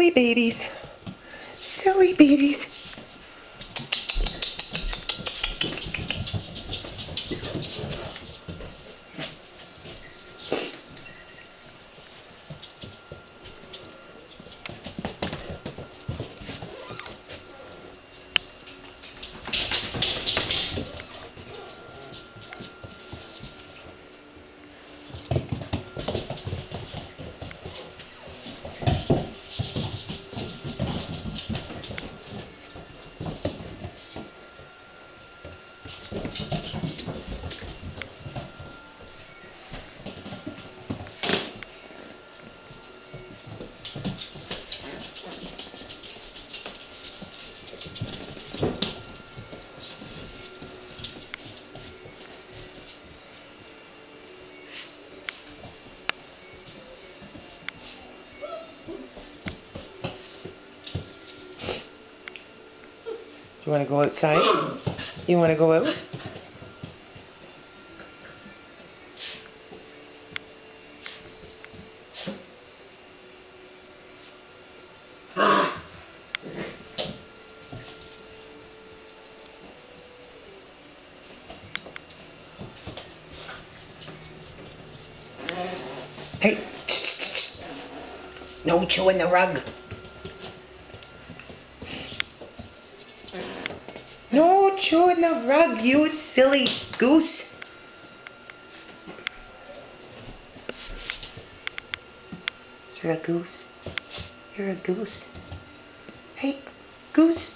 Silly babies. Silly babies. Do you want to go outside? You want to go out? Hey! No chewing the rug! No chewing the rug, you silly goose! You're a goose. You're a goose. Hey, goose.